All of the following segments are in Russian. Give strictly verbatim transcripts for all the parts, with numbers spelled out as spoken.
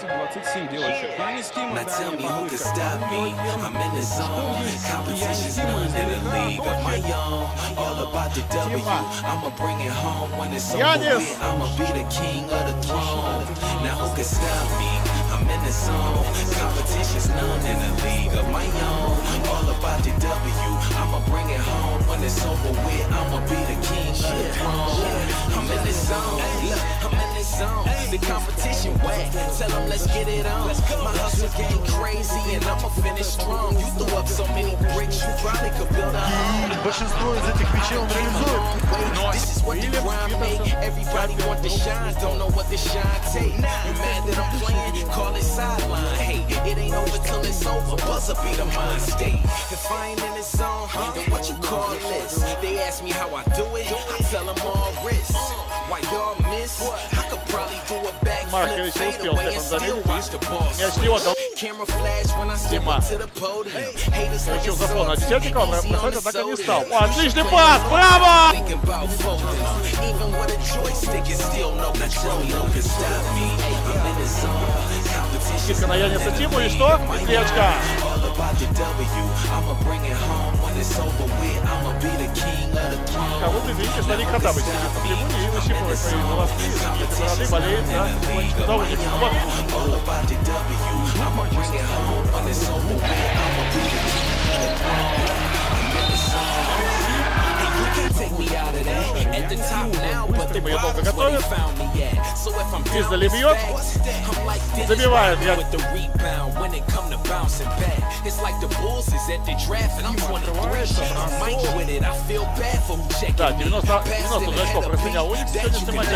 двадцать семь девочек. Jānis Timma, Now tell me who can stop me. I'm in the zone. Competition's none in a league of my own. All about the W. I'ma bring it home when it's over with. I'ma be the king of the throne. Now who can stop me? I'm in the zone. Competition's none in a league of my own. All about the W. I'ma bring it home when it's over with. I'ma be the king of the throne. I'm in the zone. Look, I'm in the zone. The competition wet. Tell them let's get it on. My hustle game crazy and I'ma finish strong. You threw up so many bricks, you probably could build a home. Большинство из этих вещей он реализует. This is what the grind make. Everybody want the shine, don't know what the shine take. You mad that I'm playing? Call it sideline. Hey, it ain't over till it's over. Buzzer be the mind state. If I ain't in the zone, then what you call this? They ask me how I do it, I tell them all wrist. Why y'all miss? I could probably do a backflip, fade away and still watch the ball. Camera flash when I step up to the podium. Haters like it's all easy on the Отличный пас! Браво! Even with a joystick is still no control. No can stop me. I'm in the zone. Скидка на Jānisa Timmu и что? Клетка. Как вы видите, старик Хатабыч сидит на трибуне и выщипывает свои волоски, эти бороды, болеет за Zenit St. Вот. Тимма ее долго готовит. Издали бьет. Забивает. Да, девяносто очков разменял Уникс в сегодняшнем матче.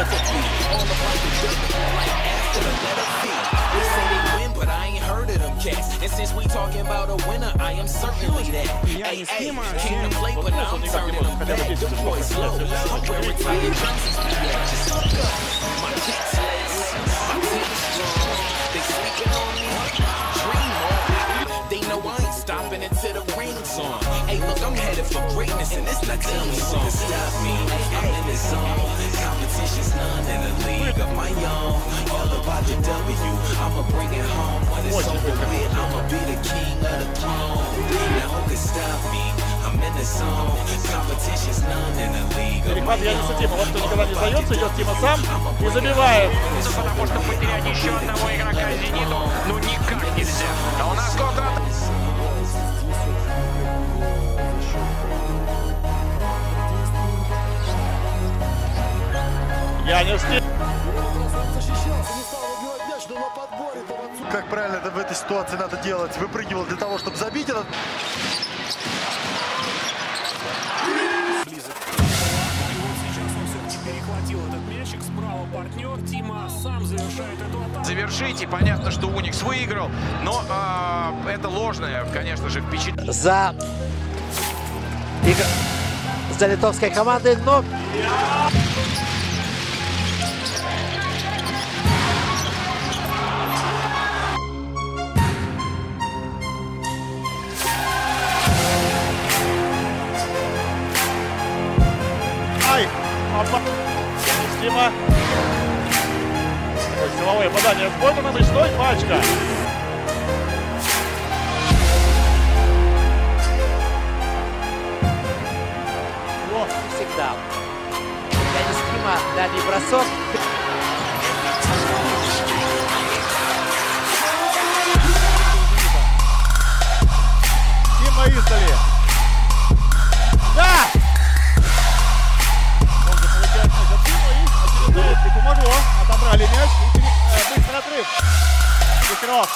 But I ain't heard of them cats. And since we talking about a winner, I am certainly that. Hey, hey, came to play, but now I'm turning them back. The boys low. I'm wearing tighter jerseys. Just look up. My kicks last. My team's strong. They sleeping on me. Dream on. They know I ain't stopping until the ring's on. Hey, look, I'm headed for greatness, and it's not team song. Stop me. I'm in the zone. Competition's none in a league of my own. All about the W. I'ma bring it home when it's over with. I'ma be the king of the throne. Now who can stop me? I'm in the zone. Competition's none in a league of my own. Перехват Jānisa Timma. Вот кто никогда не сдается, идет Тимма сам и забивает. Потому что потерять еще одного игрока Зениту, ну никак нельзя. А у нас контр. Jānis Timma. Как правильно это в этой ситуации надо делать? Выпрыгивал для того, чтобы забить этот. Близок. И вот сейчас он все-таки перехватил этот мячик. Справа партнер. Тимма сам завершает эту атаку. Завершите. Понятно, что Уникс выиграл, но э, это ложное, конечно же, впечатление. За... За литовской командой, но... Jānis Timma. Силовое подание в бой, но ночной пачка. Всегда. Jānis Timma, дальний бросок. Timma издали. Да! И помогло. Отобрали мяч. И э, быстрый отрыв. Петров.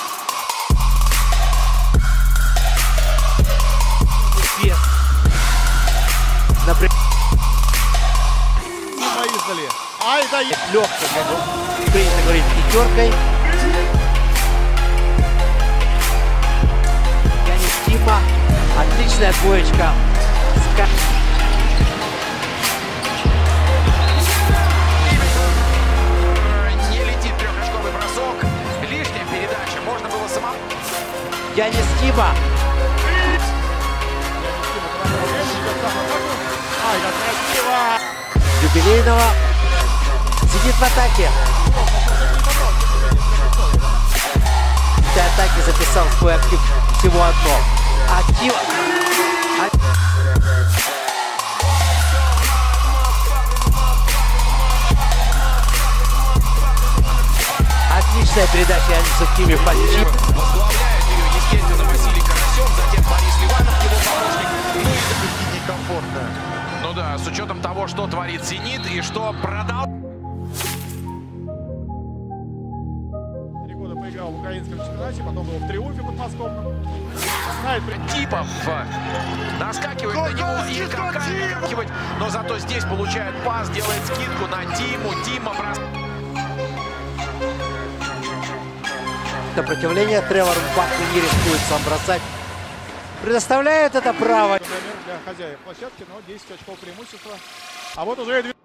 Без. Например. Тимма издали. Ай, да, легко, как принято говорить, пятеркой. Jānis Timma. Отличная двоечка. Jānis Timma. Юбилейного. Zenit в атаке. этой атаке записал в свой актив всего одно. А Тимма... Отличная передача Янису Тимме под Тимме. Возглавляет ее, естественно, Василий Карасев, затем Борис Ливанов, его помощник. Ну и Некомфортно. Ну да, с учетом того, что творит «Зенит» и что продал... Три года поиграл в украинском чемпионате, потом был в «Триумфе» подмосковном. Знает, Типов наскакивает на него и какая-то, но зато здесь получает пас, делает скидку на Тиму. Тимма бросает. Сопротивление Тревор Мбаппе не рискует сам бросать. Предоставляет это право. для хозяев площадки, но десять очков преимущества. А вот уже